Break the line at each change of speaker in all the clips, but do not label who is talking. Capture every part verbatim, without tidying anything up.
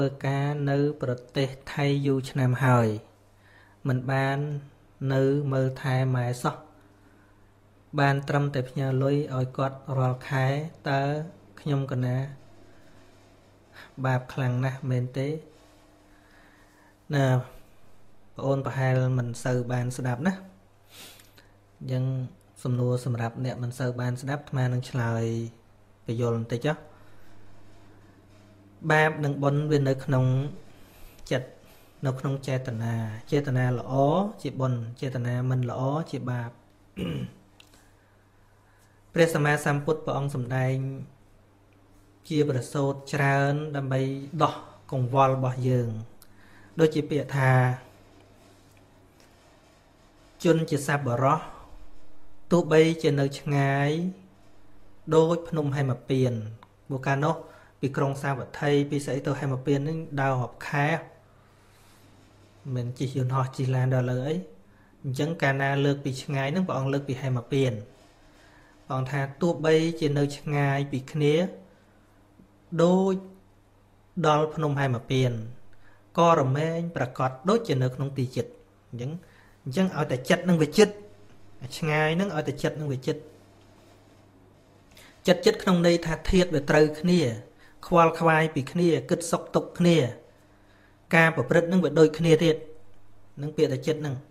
ការនៅប្រទេសថៃយូរឆ្នាំហើយមិនបាននៅមើលថែម៉ែសោះបានត្រឹមតែផ្ញើលុយឲ្យគាត់រាល់ខែតើខ្ញុំកណាបាបខ្លាំងណាស់មែនទេណាបងអូនប្រហែលមិនសូវបានស្ដាប់ណាអញ្ចឹងសំណួរសម្រាប់អ្នកមិនសូវបានស្ដាប់អាត្មានឹងឆ្លើយបញ្យលបន្តិចចុះបាបនិងបុណ្យវានៅក្នុងចិត្តនៅក្នុងចេតនាចេតនាល្អជាបុណ្យចេតនាមិនល្អជាបាបព្រះសម្មាសម្ពុទ្ធព្រះអង្គសម្ដែងជាប្រសូតច្រើនដើម្បីដោះកង្វល់របស់យើងដូចជាពាក្យថាជនជាសប្បុរសទោះបីជានៅឆ្ងាយដូចភ្នំហេមពៀនបុកាលនោះពីក្រុងសាវត្ថីពីស្អីទៅហេមពៀននឹងដើររាប់ខែមិនជិះយន្តហោះជិះឡានដល់លើអីអញ្ចឹងកាលណាលើកពីឆ្ងាយនឹងព្រះអង្គលើកពីហេមពៀនព្រះអង្គថាទោះបីជានៅឆ្ងាយពីគ្នាដូចដល់ភ្នំហេមពៀនក៏រមែងប្រកាសដូចជានៅក្នុងទីចិត្តអញ្ចឹងអញ្ចឹងឲ្យតែចិត្តនឹងវាចិត្តឆ្ងាយនឹងឲ្យតែចិត្តនឹងវាចិត្តចិត្តចិត្តក្នុងន័យថាធាតុវាត្រូវគ្នាខ្វល់ខ្វាយពីគ្នាគិតសុខទុក្ខគ្នាការប្រព្រឹត្តនឹងវាដូចគ្នាទៀតនឹងពាក្យតែចិត្តនឹង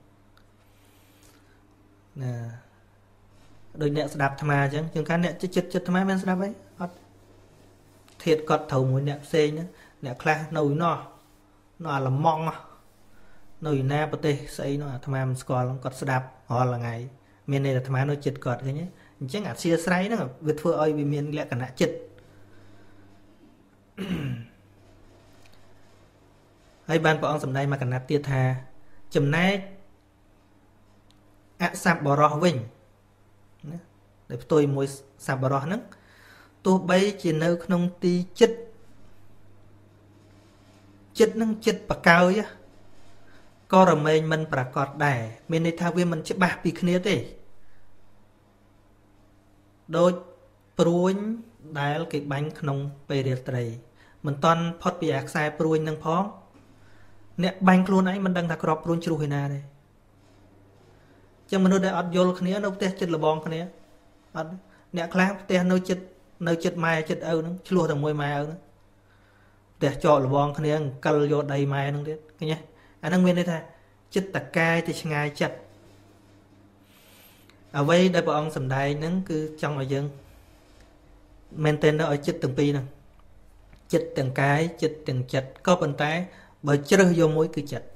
ណាដូចអ្នកស្ដាប់អាត្មាអញ្ចឹងជាងកាលអ្នកចិត្តចិត្តអាត្មាមានស្ដាប់អីអត់ធាតុគាត់ត្រូវមួយអ្នកផ្សេងអ្នកខ្លះនៅនោះនៅអាឡម៉ង់នៅឯណាប្រទេសស្អីនោះអាត្មាមិនស្គាល់គាត់ស្ដាប់រាល់ថ្ងៃមានន័យថាអាត្មានៅចិត្តគាត់ឃើញទេអញ្ចឹងអធិស្ឋានហ្នឹងវាធ្វើឲ្យវាមានលក្ខណៈចិត្តហើយបានព្រះអង្គសម្ដែងមកកណាត់ទៀតថាចំណែកអសប្បុរសវិញណាដែលផ្ទុយមួយសប្បុរសហ្នឹងទោះបីជានៅក្នុងទីចិត្តចិត្តហ្នឹងចិត្តបកើយក៏រមែងមិនប្រកាសដែរមានន័យថាវាមិនច្បាស់ពីគ្នាទេដូចព្រួញដែលគេបាញ់ក្នុងពេលរាត្រីមិនតន់ផុតពីអាខ្សែព្រួញនឹងផងអ្នកបាញ់ខ្លួនឯងមិនដឹងថាក្របព្រួញជ្រុះឯណាទេចឹងមនុស្សដែលអត់យល់គ្នានៅផ្ទះចិត្តលបងគ្នាអត់អ្នកខ្លះផ្ទះនៅចិត្តនៅចិត្តម៉ែចិត្តឪហ្នឹងឆ្លោះតែមួយម៉ែឪហ្នឹងផ្ទះចកលបងគ្នាអង្គិលយកដីម៉ែហ្នឹងទៀតឃើញទេអាហ្នឹងមានន័យថាចិត្តតកាយទៅឆ្ងាយចិត្តអ្វីដែលព្រះអង្គសម្ដែងហ្នឹងគឺចង់ឲ្យយើងមែនទែនទៅឲ្យចិត្តទាំងពីរហ្នឹងចិត្តទាំងកាយចិត្តទាំងចិត្តក៏ប៉ុន្តែបើជ្រើសយកមួយគឺចិត្ត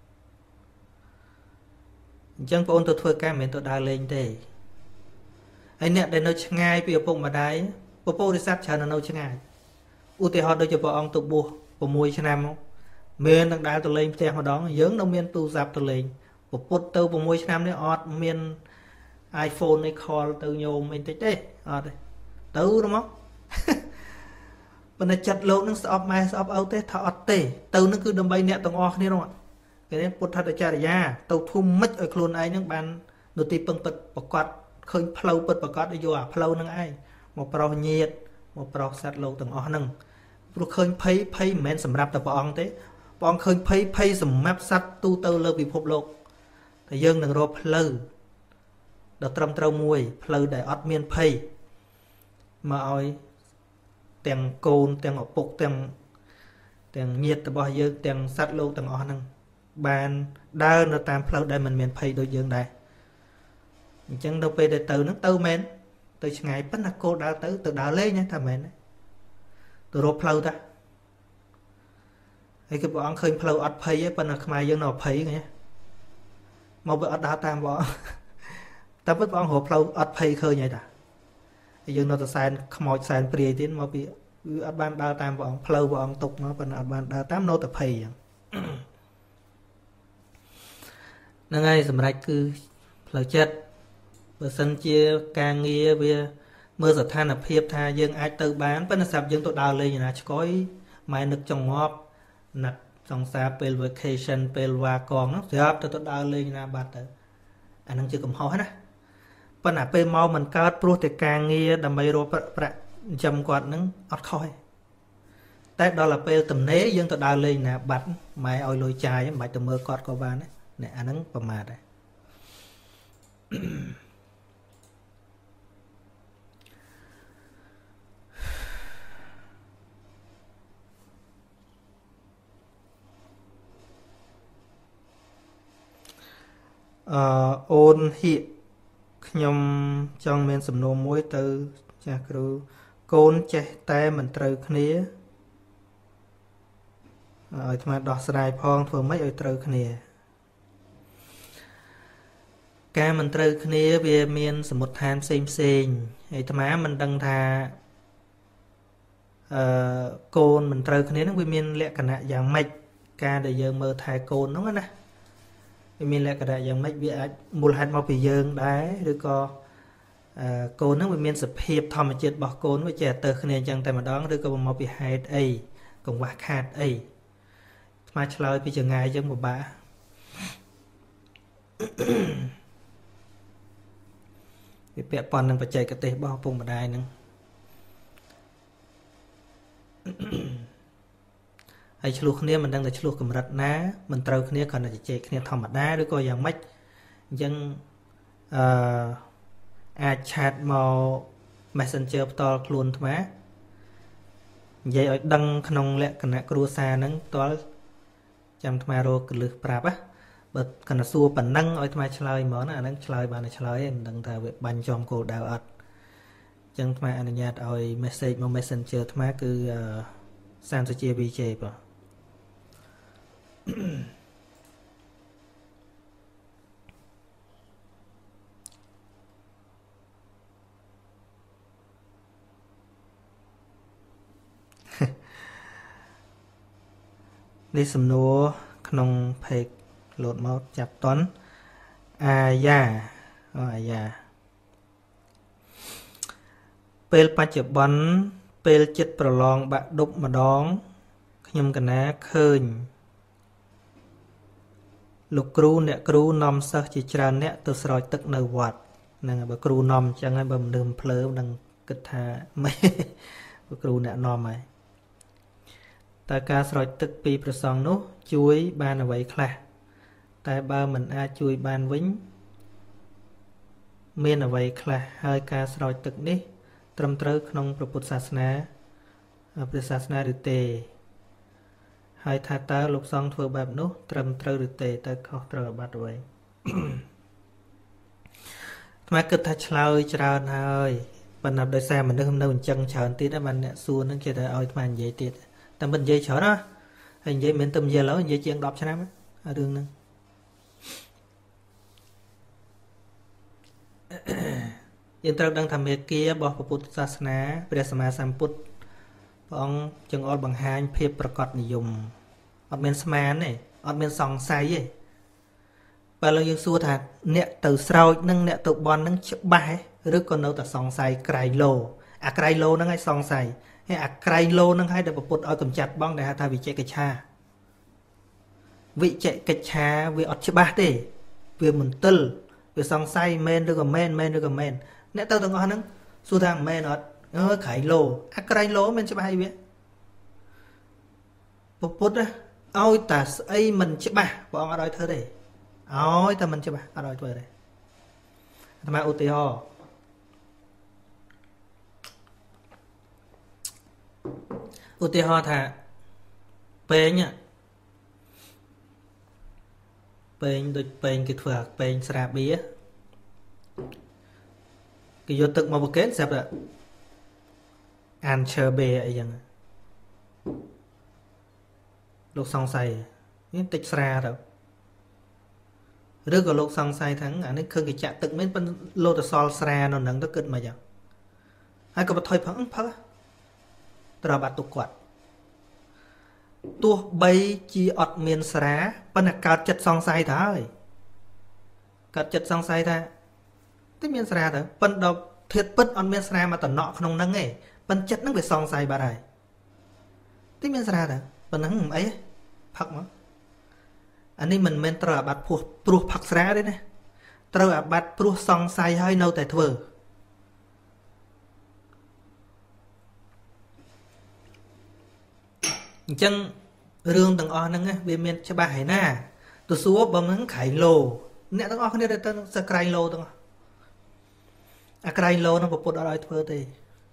អញ្ចឹងបងអូនទៅធ្វើការមិនមែនទៅដើរលេងទេហើយអ្នកដែលនៅឆ្ងាយពីឪពុកម្ដាយពពោរិស័ទច្រើននៅឆ្ងាយឧទាហរណ៍ដូចជាព្រះអង្គទៅបួស6ឆ្នាំមកមាននឹងដើរទៅលេងផ្ទះម្ដងយើងនៅមានទូរស័ព្ទទៅលេងពពុតទៅ6ឆ្នាំនេះអត់មាន iPhone នេះ call ទៅញោមអីតិចទេអត់ទេទៅមកប៉ុន្តែចិត្តលោកនឹងស្អប់ម៉ែស្អប់ឪទេថាអត់ទេទៅនឹងគឺដើម្បីអ្នកទាំងអស់គ្នានោះគេនេះពុទ្ធតចរិយាទៅធុំមិនឲ្យខ្លួនឯងនឹងបាននៅទីពឹងពិតប្រកបឃើញផ្លូវពិតប្រកបយកអាផ្លូវនឹងឯងមកប្រោសញាតមកប្រោសសត្វលោកទាំងអស់ហ្នឹងព្រោះឃើញភ័យភ័យមិនមែនសម្រាប់តែព្រះអង្គទេព្រះអង្គឃើញភ័យភ័យសម្រាប់សត្វទូទៅលើពិភពលោកតែយើងនឹងរកផ្លូវដ៏ត្រឹមត្រូវមួយផ្លូវដែលអត់មានភ័យមកឲ្យទាំងកូនទាំងឪពុកទាំងទាំងញាតិរបស់យើងទាំងសត្វលោកទាំងអស់ហ្នឹងបានដើរនៅតាមផ្លូវដែលមិនមានភ័យដូចយើងដែរអញ្ចឹងដល់ពេលដែលទៅហ្នឹងទៅមែនទៅឆ្ងាយប៉ុន្តែគោលដៅទៅទៅដើរលេងថាមែនទៅរកផ្លូវតាហើយគឺព្រះអង្គឃើញផ្លូវអត់ភ័យទេប៉ុន្តែខ្មែរយើងនៅភ័យឃើញមកវាអត់ដើរតាមព្រះអង្គតែពិតព្រះអង្គរកផ្លូវអត់ភ័យឃើញហើយតាហើយយើងនៅតែសែនខ្មោចសែនព្រាយទៀតមកពីវាអត់បានដើរតាមព្រះអង្គផ្លូវព្រះអង្គទុកមកប៉ុន្តែអត់បានដើរតាមនៅតែភ័យអញ្ចឹងហ្នឹងហើយសម្រាប់គឺផ្លូវចិត្តបើសិនជាការងារវាមើលស្ថានភាពថាយើងអាចទៅបានប៉ុន្តែស្រាប់យើងទៅដើរលេងណាឆ្កយម៉ែនឹកចង្អប់ណាត់សង្សារពេល vacation ពេលវ៉ាកងហ្នឹងស្រាប់ទៅទៅដើរលេងណាបាត់ទៅអាហ្នឹងជាកំហុសណាប៉ុន្តែពេលមកមិនកើតព្រោះតែការងារដើម្បីរកប្រាក់ចិញ្ចឹមគាត់ហ្នឹងអត់ខុសទេតែដល់ទៅពេលទំនេរយើងទៅដើរលេងណាបាត់ម៉ែឲ្យលុយចាយមិនបាច់ទៅមើលគាត់ក៏បានដែរអាហ្នឹងប្រមាថដែរអឺអូនហៀកខ្ញុំចង់មានសំណួរមួយទៅចាស់គ្រូកូនចេះតែមិនត្រូវគ្នាឲ្យថ្មដោះស្រាយផងធ្វើម៉េចឲ្យត្រូវគ្នាការមិនត្រូវគ្នាវាមានសមុទ្ឋានផ្សេងផ្សេងហើយថ្មមិនដឹងថាអឺកូនមិនត្រូវគ្នានឹងវាមានលក្ខណៈយ៉ាងម៉េចការដែលយើងមើលថែកូនហ្នឹងណាវាមានលក្ខណៈយ៉ាងម៉េចវាអាចមូលហេតុមកពីយើងដែរឬក៏អឺកូនហ្នឹងវាមានសភាពធម្មជាតិរបស់កូនវាចេះទៅគ្នាអញ្ចឹងតែម្ដងឬក៏មកពីហេតុអីកង្វះខាតអីថ្មឆ្លើយពីចងាយអញ្ចឹងពិបាកវាពាក់ព័ន្ធនឹងបច្ចេកទេសរបស់ឪពុកម្ដាយហ្នឹងហើយឆ្លោះគ្នាមិនដឹងតែឆ្លោះកម្រិតណាមិនត្រូវគ្នាគ្រាន់តែជជែកគ្នាធម្មតាឬក៏យ៉ាងម៉េចអញ្ចឹងអឺអាចឆាតមក Messenger ផ្ទាល់ខ្លួនថ្មនិយាយឲ្យដឹងក្នុងលក្ខណៈគ្រួសារហ្នឹងផ្ទាល់ចាំថ្មរកកលឹះប្រាប់ណាបើកណ្ដសួរប៉ុណ្ណឹងឲ្យថ្មឆ្លើយហ្មងណាអាហ្នឹងឆ្លើយបានតែឆ្លើយមិនដឹងថាវាបាញ់ចំគោលដៅអត់អញ្ចឹងថ្មអនុញ្ញាតឲ្យ message មក Messenger ថ្មគឺសាមសុជា វី ជេ បងនេះសំណួរក្នុង page លោតមកចាប់តន់អាយ៉ាអូអាយ៉ាពេលបច្ចុប្បន្នពេលចិត្តប្រឡងបាក់ឌុបម្ដងខ្ញុំកណាឃើញលោកគ្រូអ្នកគ្រូនាំសិស្សជាច្រើនអ្នកទៅស្រោចទឹកនៅវត្តហ្នឹងបើគ្រូនាំអញ្ចឹងហើយបើមិនភ្លើនឹងគិតថាម៉េចបើគ្រូអ្នកនាំហើយតើការស្រោចទឹកពីព្រះសង្ឃនោះជួយបានអ្វីខ្លះតែបើមិនអាចជួយបានវិញមានអ្វីខ្លះហើយការស្រោចទឹកនេះត្រឹមត្រូវក្នុងព្រះពុទ្ធសាសនាព្រះសាសនាឬទេហើយថាតើលោកសង្ឃធ្វើបែបនោះត្រឹមត្រូវឬទេតើខុសត្រូវអាបត្តិអ្វីថ្មគិតថាឆ្លើយច្រើនហើយប៉ុន្តែដោយសារមនុស្សនៅអញ្ចឹងច្រើនទៀតហើយបានអ្នកសួរនឹងគេទៅឲ្យថ្មនិយាយទៀតតែមិននិយាយច្រើនណាហើយនិយាយមិនទៅនិយាយឡើយនិយាយជាងដប់ឆ្នាំរឿងហ្នឹងយើងត្រូវដឹងថាមេគារបស់ពុទ្ធសាសនាព្រះសម្មាសម្ពុទ្ធព្រះអង្គចង្អុលបង្ហាញភាពប្រកបនិយមអត់មានស្មានទេអត់មានសង្ស័យទេបើឡើយយើងសួរថាអ្នកទៅស្រោចនឹងអ្នកទៅបន់នឹងច្បាស់ឬក៏នៅតែសង្ស័យក្រៃលោអាក្រៃលោហ្នឹងឲ្យសង្ស័យហើយអាក្រៃលោហ្នឹងឲ្យដែលពុទ្ធឲ្យកម្ចាត់បងដែលហៅថាវិជកិច្ឆាវិជកិច្ឆាវាអត់ច្បាស់ទេវាមន្ទិលវាសង្ស័យមែនឬក៏មែនមែនឬក៏មែនអ្នកទៅទាំងអស់ហ្នឹងសួរថាមែនអត់អើក្រៃលោអាក្រៃលោមិនច្បាស់អីវាពុទ្ធឲ្យតែស្អីមិនច្បាស់ព្រះអង្គអត់ឲ្យធ្វើទេឲ្យតែមិនច្បាស់អត់ឲ្យធ្វើទេអាត្មាឧទាហរណ៍ឧទាហរណ៍ថាពេងពេងដូចពេងគេធ្វើពេងស្រាបៀគេយកទឹកមកប្រគេនស្រាប់តែអានឈើបេអីចឹងលោកសង្ស័យនេះតិចស្រាទៅឬក៏លោកសង្ស័យថាអានេះឃើញគេចាក់ទឹកមែនប៉ុន្តែលោតសល់ស្រានៅនឹងទៅគិតមកយ៉ាងហើយក៏បថុយផឹកផឹកត្រូវបាត់ទុកគាត់ទោះបីជាអត់មានស្រាប៉ុន្តែកើតចិត្តសង្ស័យទៅហើយកើតចិត្តសង្ស័យថាតែមានស្រាទៅប៉ុន្តែធាតុពិតអត់មានស្រាមកតំណក់ក្នុងហ្នឹងទេប៉ុន្តែចិត្តហ្នឹងវាសង្ស័យបាត់ហើយតែមានស្រាទៅប៉ុណ្ណឹងអីផឹកមកអានេះមិនមែនត្រូវអាបត្តិពោះព្រោះផឹកស្រាទេណាត្រូវអាបត្តិព្រោះសង្ស័យហើយនៅតែធ្វើ chân rương từng o nâng á vì miền cho bà hải na tôi xúa bấm nâng khải lô nè từng o không để tên sẽ cày lô từng à cày lô nó bộ đó rồi thôi thì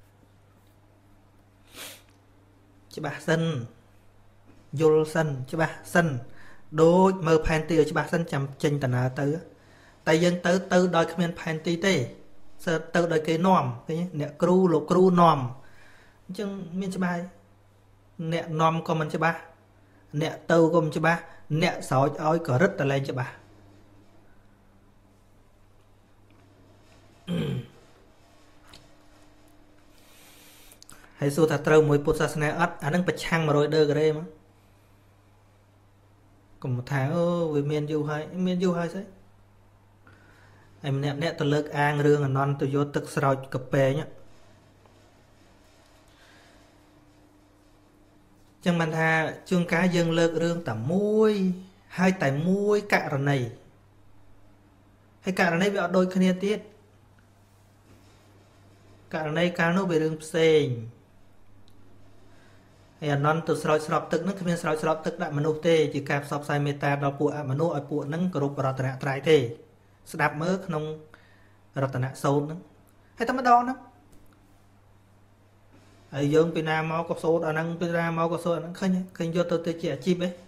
cho bà sân vô sân cho bà sân đôi mơ pan tiêu cho bà sân chầm trình tận à tới tại dân tới tới đôi miền pan tì tê sơ tới đôi cái nòm cái nè cru lục cru nòm chân miền cho bà nè nòm còn mình cho bà nè tâu còn cho bà nè sỏi oi cỡ rất là lên cho bà hay số thật trâu mùi bột sa sne ớt anh đang bạch chăng mà rồi đơ cái đây mà còn một tháng ơ vì miền du hay miền du hay thế em nè nè tôi lợt an rương là non tôi vô tức sỏi cặp bè nhá chẳng bàn thà chương cá dân lợt rương tầm muôi hai tại muôi cạ rồi này hay cạ rồi này bị đôi khné tiết cạ rồi này cá nó bị rương xèn hay non từ sỏi sọp tức nó khi sỏi sọp tức đại manu tê chỉ cạp sọp sai meta đào bụa manu ở bụa nâng cột bọt tạt trái tê đạp mớ không rọt tạt sâu nữa hay tao mới đo nó ai dương pina nam máu có số đã năng pina máu có số năng khơi khơi vô tôi tôi chỉ chim ấy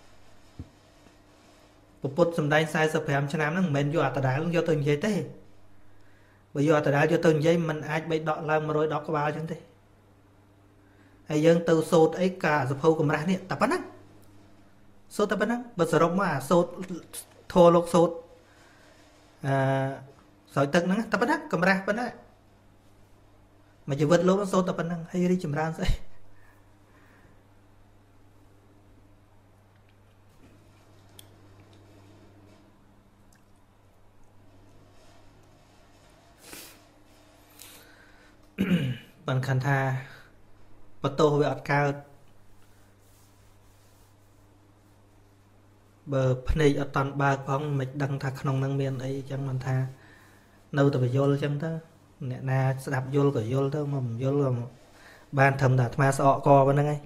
bộ bút sầm đai sai sập hàm cho nam nó mình vô tạt đá nó vô từng giây thế bây giờ tạt đá vô từng giây mình ai bị đọ làm mà rồi đọ có bao chứ thế hay dương từ số ấy cả dập hâu của mình này tập bắn số tập bắn bật sở rộng mà số thô lộc số à sỏi tật nó tập bắn cầm ra bắn mà chỉ vượt lỗ nó số tập bắn hay đi chìm ra sẽ bằng khăn tha bắt tô về ọt cao bờ này ở toàn ba phong mịch đăng thạc nông năng miền ấy chẳng mình tha đâu từ phải vô chẳng ta nè na đạp vô cả vô thôi mà vô là ban thầm đạt ma sọ co bên đây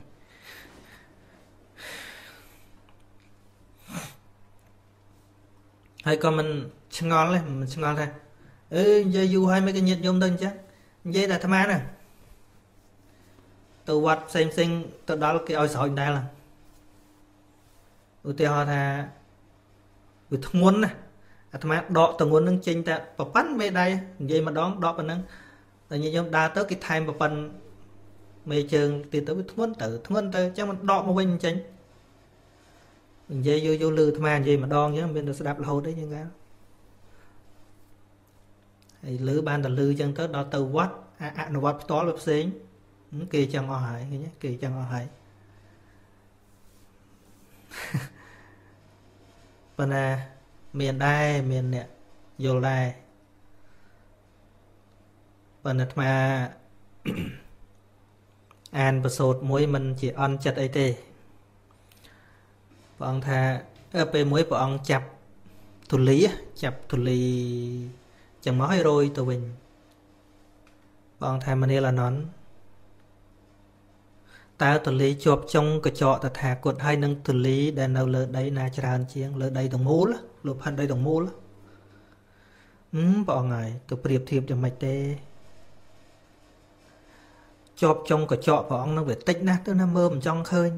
hay còn mình ngon lên mình ngon thôi ê giờ du hay mấy cái nhiệt nhôm đơn chứ dây là tham ăn nè từ vật xem xem từ đó cái oi sỏi đây là ưu tiên họ là vì thông muốn này tham ăn đọ từ muốn nâng chinh ta và bắn về đây vậy mà đón đọ và nâng là như nhóm đa tới cái time và phần mê trường thì tới thông muốn tự thông muốn tự chắc mình đọ một bên chinh mình dây vô vô lư tham ăn gì mà đón chứ bên đó sẽ đạp lâu đấy nhưng cái lư ban là lư chân tới đó từ what à à nó what to lập xính kỳ chẳng ngò hải nhé kỳ chẳng ngò hải bên à miền đây miền nè vô đây bên mà an và sột muối mình chỉ ăn chặt ấy tê bọn thà ở bên muối bọn chập thủ lý chập thủ lý chẳng nói rồi tụi mình bọn thà mình là nón ta thủ lý chụp trong cái trọ ta thả cột hai nâng thủ lý để nào lỡ đây na tràn chiếng lỡ đây đồng mũ lá lụp hành đây đồng mũ lá ừ, bọn ngài tôi priệp thiệp cho mạch tê chụp trong cái trọ bọn nó phải tích nát tôi nó mơm trong khơi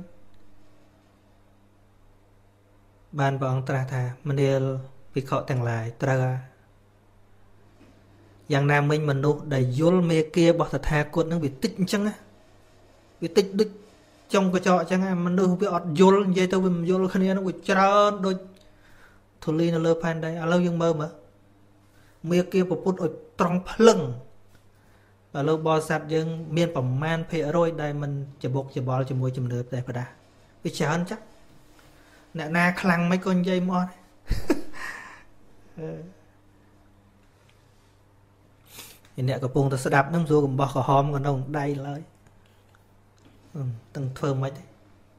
ban bọn ta thả mình đều bị họ tặng lại tra dạng nam mình mình đâu đầy vô mê kia bỏ ta thả cột nó bị tích chăng á bị tích đứt trong cái trọ chẳng mình đâu biết ọt vô vậy tôi mình vô khăn nó bị trơn đôi thủ lý nó lơ pan đây à lâu dương mơ mà mía kia một phút ở trong lưng và lâu bò sạt dương miền phẩm man phê rồi đây mình chỉ buộc chỉ bò chỉ mùi chùm nửa đây phải đà bị chán chắc nè na khăng mấy con dây mo thì nè cái bông ta sẽ đạp nó vô cùng bò khỏ hòm còn ông đây lấy ừ, từng thơm mấy đấy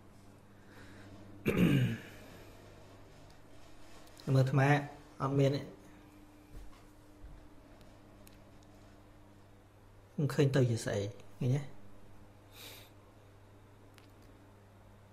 mà thầm á ăn miên ấy không khơi từ gì xảy nghe nhé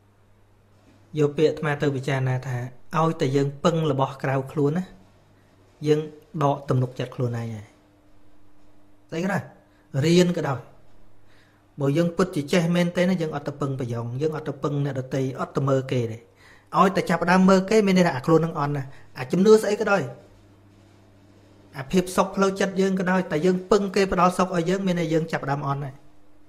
យកពាក្យអាត្មាទៅពិចារណាថាឲ្យតែយើងពឹងរបស់ក្រៅខ្លួនណាយើងដកទំនុកចិត្តខ្លួនឯងហើយស្អីក៏ដោយរៀនក៏ដោយបើយើងពិតជាចេះមែនទេណាយើងអត់ទៅពឹងប្រយ៉ងយើងអត់ទៅពឹងអ្នកដទៃអត់ទៅមើលគេទេឲ្យតែចាប់ដើមមើលគេមានន័យថាអាខ្លួននឹងអន់ណាអាជំនឿស្អីក៏ដោយអាភាពសុខផ្លូវចិត្តយើងក៏ដោយតែយើងពឹងគេផ្ដល់សុខឲ្យយើងមានន័យយើងចាប់ដើមអន់ហើយ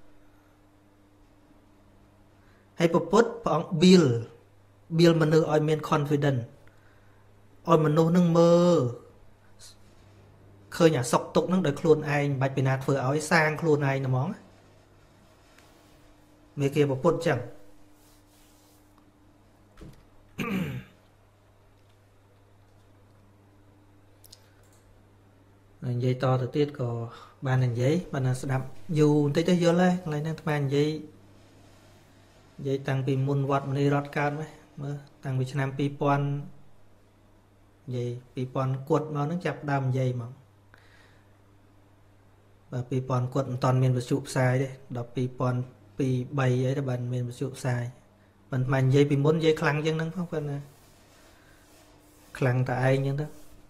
ហើយពុទ្ធព្រះអង្គ build build មនុស្សឲ្យមាន confidence ឲ្យមនុស្សនឹងមើលឃើញអាសុខទុក្ខនឹងដោយខ្លួនឯងមិនបាច់ពីណាធ្វើឲ្យសាងខ្លួនឯងហ្មងមេគាពុទ្ធចឹងនិយាយតទៅទៀតក៏បាននិយាយបានស្ដាប់យូរបន្តិចទៅយល់ហើយកន្លែងហ្នឹងអាត្មានិយាយនិយាយតាំងពីមុនវត្តមនីរតកើតមកមើលតាំងពីឆ្នាំពីរពាន់និយាយពីរពាន់គត់មកហ្នឹងចាប់ដើមនិយាយមកបាទពីរពាន់គត់មិនតាន់មានវិទ្យុផ្សាយទេដល់ពីរពាន់ពីរ បីអីទៅបានមានវិទ្យុផ្សាយមិនមែននិយាយពីមុននិយាយខ្លាំងជាងហ្នឹងផងប៉ុន្តែខ្លាំងតែឯងចឹងទៅ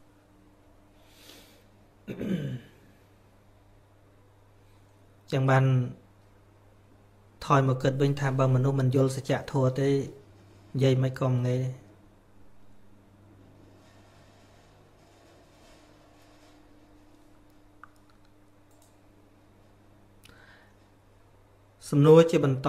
ចឹងបានថយមកគិតវិញថាបើមនុស្សមិនយល់សច្ចធម៌ទេនិយាយមិនក៏ងាយសំណួរជាបន្ត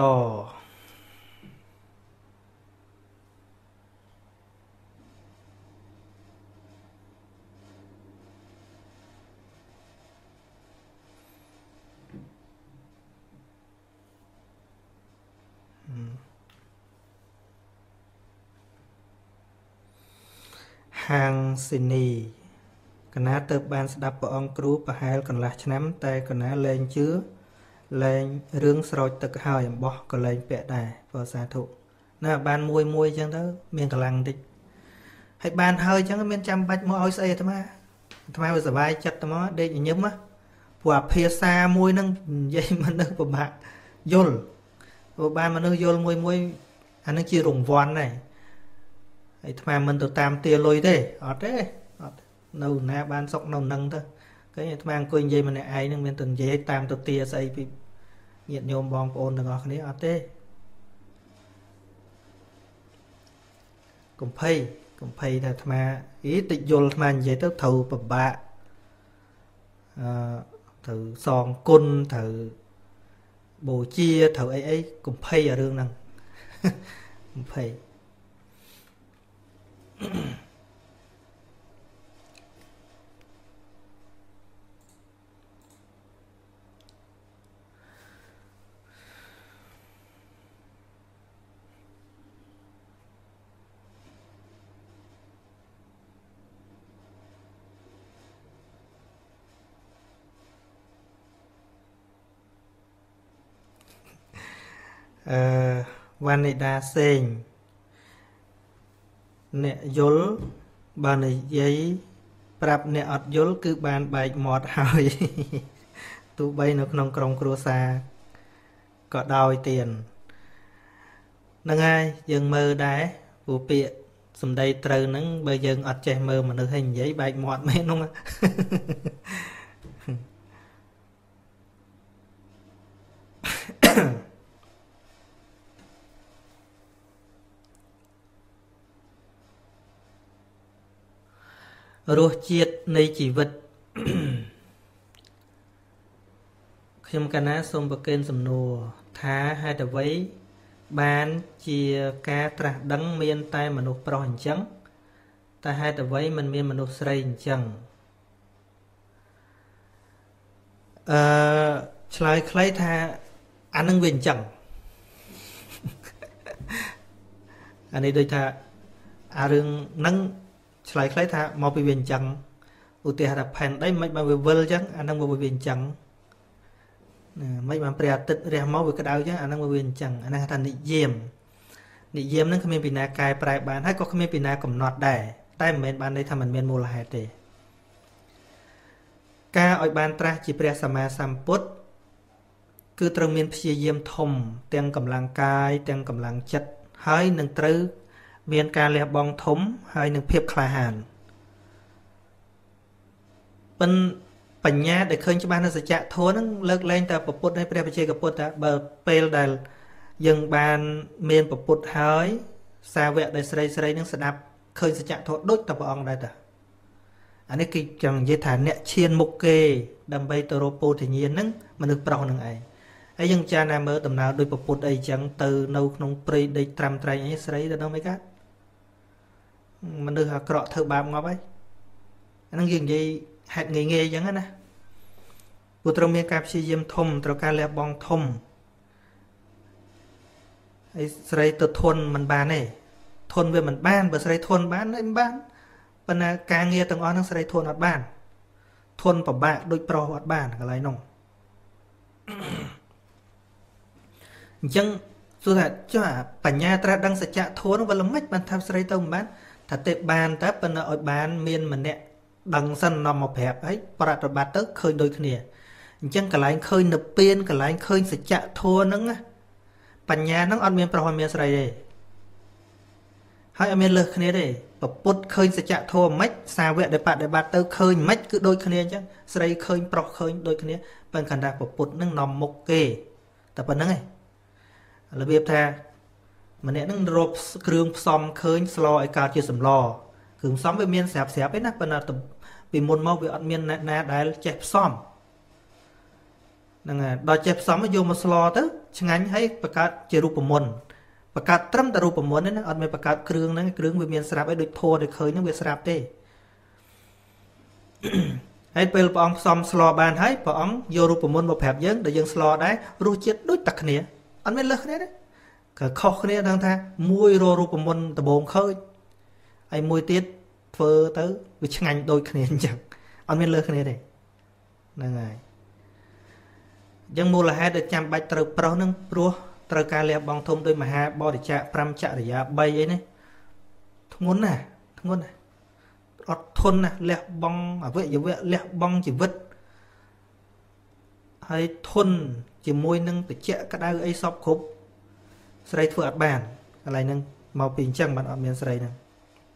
ហាងស៊ីនីកណាទៅបានស្ដាប់ព្រះអង្គគ្រូប្រហែលកន្លះឆ្នាំតែកណាលែងជឿលែងរឿងស្រោចទឹកហើយអំបោះក៏លែងពាក់ដែរព្រះសាធុណាបានមួយមួយអញ្ចឹងទៅមានកម្លាំងតិចហើយបានហើយអញ្ចឹងមានចាំបាច់មកឲ្យស្អីអាត្មាអាត្មាវាសុបាយចិត្តទៅមកដេកញញឹមណាព្រោះអាភាសាមួយហ្នឹងនិយាយមនុស្សពិបាកយល់ព្រោះបានមនុស្សយល់មួយមួយអានឹងជារង្វាន់ដែរហើយអាត្មាមិនទៅតាមទាលុយទេអត់ទេអត់នៅណាបានសុកនៅនឹងទៅឃើញអាត្មាអង្គុយនិយាយម្នាក់ឯងនឹងមានទៅនិយាយតាមទៅទាស្អីពីញាតិញោមបងប្អូនទាំងអស់គ្នាអត់ទេកំភៃកំភៃថាអាត្មាអីតិចយល់អាត្មានិយាយទៅត្រូវពិបាកអឺត្រូវសងគុណត្រូវបូជាត្រូវអីអីកំភៃអារឿងហ្នឹងកំភៃអឺវណ្ណិតាសេងអ្នកយល់បើនិយាយប្រាប់អ្នកអត់យល់គឺបានបែកមាត់ហើយទោះបីនៅក្នុងក្រុមគ្រួសារក៏ដោយទៀនហ្នឹងហើយយើងមើលដែរព្រោះពាក្យសម្ដីត្រូវហ្នឹងបើយើងអត់ចេះមើលមនុស្សឲ្យនិយាយបែកមាត់មែនហ្នឹងរសជាតិនៃជីវិតខ្ញុំកណាសូមប្រកេនសំណួរថាហេតុអ្វីបានជាការត្រាស់ដឹងមានតែមនុស្សប្រុសអញ្ចឹងតែហេតុអ្វីមិនមានមនុស្សស្រីអញ្ចឹងអឺឆ្លើយខ្លីថាអានឹងវាអញ្ចឹងអានេះដូចថាអារឿងហ្នឹងឆ្លើយខ្លីថាមកពីវាអញ្ចឹងឧទាហរណ៍ថាផែនដីមិនបានវាវិលអញ្ចឹងអាហ្នឹងមកវាអញ្ចឹងណាមិនបានព្រះអាទិត្យរះមកវាក្តៅអញ្ចឹងអាហ្នឹងមកវាអញ្ចឹងអាហ្នឹងគេថានិយមនិយមហ្នឹងគ្មានពីណាកែប្រែបានហើយក៏គ្មានពីណាកំណត់ដែរតែមិនមែនបានន័យថាมันមានមូលហេតុទេការឲ្យបានត្រាស់ជាព្រះសម្មាសម្ពុទ្ធគឺត្រូវមានព្យាយាមធំទាំងកម្លាំងកាយទាំងកម្លាំងចិត្តហើយនឹងត្រូវមានការលះបង់ធំហើយនឹងភាពក្លាហានប៉ុន្តែបញ្ញាដែលឃើញច្បាស់នៅសច្ចធម៌ហ្នឹងលើកលែងតែពុទ្ធនៃព្រះបច្ចេកពុទ្ធថាបើពេលដែលយើងបានមានពុទ្ធហើយសាវកដែលស្រីស្រីនឹងស្ដាប់ឃើញសច្ចធម៌ដូចតែព្រះអង្គដែរតាអានេះគឺចង់និយាយថាអ្នកឈានមុខគេដើម្បីទៅរកពោធិញ្ញាណហ្នឹងមនុស្សប្រុសនឹងឯងហើយយើងចាណាមើលដំណើរដោយពុទ្ធអីចឹងទៅនៅក្នុងព្រៃដេកត្រាំត្រែងអីស្រីទៅដល់មិនកើតមនុស្សអាក្រក់ធ្វើបាបងាប់ហើយអាហ្នឹងយើងនិយាយហេតុងាយងាយអញ្ចឹងណាព្រោះត្រូវមានការព្យាយាមធំត្រូវការលះបង់ធំហើយស្រីទៅធន់មិនបានទេធន់វាមិនបានបើស្រីធន់បានមិនបានប៉ុន្តែការងារទាំងអស់ហ្នឹងស្រីធន់អត់បានធន់ពិបាកដូចប្រុសអត់បានកន្លែងនោះអញ្ចឹងសួរថាចុះបញ្ញាត្រាស់ដឹងសច្ចធម៌នោះវាល្មិចបានថាស្រីទៅមិនបានថាទេបានតែប៉ុន្តែឲ្យបានមានម្នាក់ដឹងសិននាំមកប្រាប់ហើយប្រតិបត្តិទៅឃើញដូចគ្នាអញ្ចឹងកន្លែងឃើញនៅពៀនកន្លែងឃើញសច្ចធម៌ហ្នឹងបញ្ញាហ្នឹងអត់មានប្រុសអត់មានស្រីទេហើយអត់មានលើសគ្នាទេពុទ្ធឃើញសច្ចធម៌មិនសាវកដែលបដិបត្តិទៅឃើញមិនគឺដូចគ្នាអញ្ចឹងស្រីឃើញប្រុសឃើញដូចគ្នាប៉ុន្តែគណៈពុទ្ធហ្នឹងនាំមុខគេតែប៉ុណ្្នឹងឯងរបៀបថាម្នាក់ហ្នឹងរកគ្រឿងផ្សំឃើញស្លឲ្យកើតជាសម្លគ្រឿងផ្សំវាមានស្រាប់ស្រាប់ឯណាប៉ុន្តែពីមុនមកវាអត់មានអ្នកណាដែលចេះផ្សំហ្នឹងហើយដល់ចេះផ្សំយកមកស្លទៅឆ្ងាញ់ហើយបង្កើតជារូបមន្តបង្កើតត្រឹមតែរូបមន្តហ្នឹងអត់មានបង្កើតគ្រឿងហ្នឹងគ្រឿងវាមានស្រាប់ឯដូចធរដែលឃើញហ្នឹងវាស្រាប់ទេហើយពេលព្រះអង្គផ្សំស្លបានហើយព្រះអង្គយករូបមន្តមកប្រាប់យើងដែលយើងស្លដែររសជាតិដូចតែគ្នាអត់មានលើសគ្នាទេក៏ខុសគ្នាដឹងថាមួយររូបមន្តដំបងឃើញហើយមួយទៀតធ្វើទៅវាឆ្ងាញ់ដូចគ្នាអញ្ចឹងអត់មានលើសគ្នាទេហ្នឹងហើយអញ្ចឹងមូលហេតុដែលចាំបាច់ត្រូវប្រុសនឹងព្រោះត្រូវការលះបង់ធំដោយមហាបរិច្ចាគប្រាំចរិយាបីអីនេះធ្ងន់ណាស់ធ្ងន់ណាស់អត់ធន់ណាស់លះបង់អវយវៈលះបង់ជីវិតហើយធន់ជាមួយនឹងបច្ចៈក្តៅអីសពគ្រប់ស្រីធ្វើអត់បានកន្លែងហ្នឹងមកពីអញ្ចឹងបានអត់មានស្រីហ្នឹង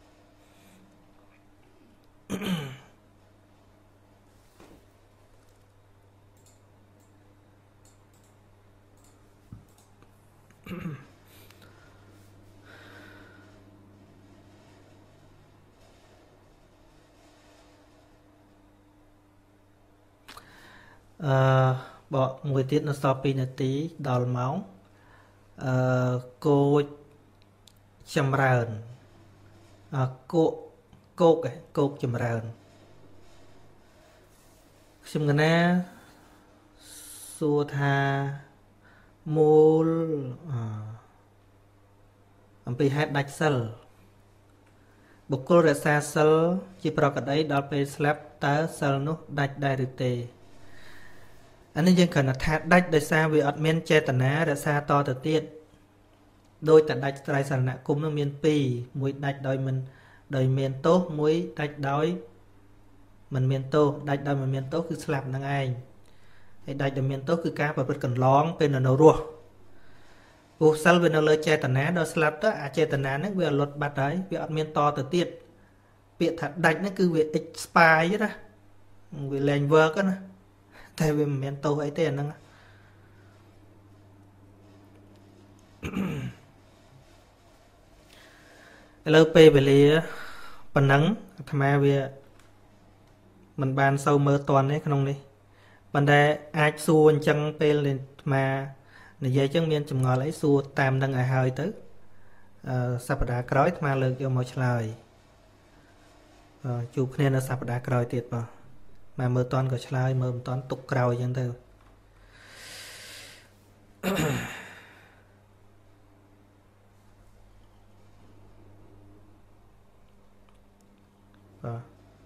អឺបកមួយទៀតនៅសល់ពីរនាទីដល់ម៉ោងអឺគោចចម្រើនអគោគោកគោកចម្រើនខ្ញុំកណាសួរថាមូលអំពីហេតុដាច់សិលបុគ្គលរក្សាសិលជាប្រកដីដល់ពេលស្លាប់តើសិលនោះដាច់ដែរឬទេអានេះយើងគ្រាន់តែថាដាច់ដោយសារវាអត់មានចេតនារក្សាតទៅទៀតដោយតែដាច់ត្រៃសរណគមនោះមានពីរមួយដាច់ដោយមិនដោយមានទោសមួយដាច់ដោយមិនមានទោសដាច់ដោយមិនមានទោសគឺស្លាប់នឹងឯងហើយដាច់ដោយមានទោសគឺការប្រព្រឹត្តកន្លងពេលនៅរស់ព្រោះសិលវានៅលើចេតនាដល់ស្លាប់ទៅអាចេតនាហ្នឹងវាលុតបាត់ហើយវាអត់មានតទៅទៀតពាក្យថាដាច់ហ្នឹងគឺវា expire ណាវាលែង work ណាតែវាមិនមានទោសអីទេអាហ្នឹងឥឡូវពេលវេលាប៉ុណ្ណឹងអាត្មាវាមិនបានសូវមើលតន់ទេក្នុងនេះប៉ុន្តែអាចសួរអញ្ចឹងពេលអាត្មានិយាយអញ្ចឹងមានចម្ងល់អីសួរតាមនឹងឲ្យហើយទៅអឺសប្តាហ៍ក្រោយអាត្មាលើកយកមកឆ្លើយជួបគ្នានៅសប្តាហ៍ក្រោយទៀតបងមកមើលតន់ក៏ឆ្លើយមើលមិនតន់ទុកក្រោយអញ្ចឹងទៅបាទ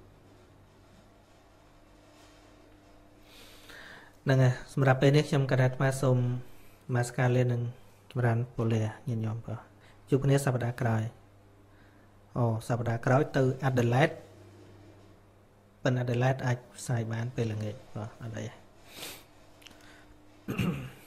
ហ្នឹងហើយសម្រាប់ពេលនេះខ្ញុំកណាត់អាសូមមកស្ការលានឹងចម្រើនពលៈញាតិញោមបាទជួបគ្នាសប្តាហ៍ក្រោយអូសប្តាហ៍ក្រោយទៅ Adelaide ប៉ុន្តែ Adelaide អាចផ្សាយបានពេលល្ងាចបាទអត់អី